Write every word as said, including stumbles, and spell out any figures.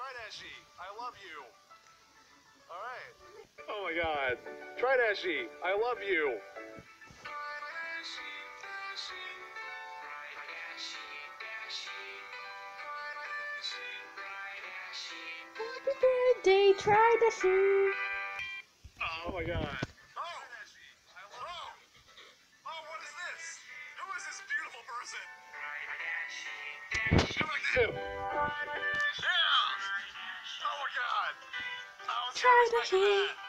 Dashi, I love you. All right. Oh my God. Try Dashi, I love you. Happy birthday, try the shoe. Oh my God. Oh! Oh! Oh, what is this? Who is this beautiful person? Who like him? Yeah! Oh my God! I was Try the expecting shoe. that.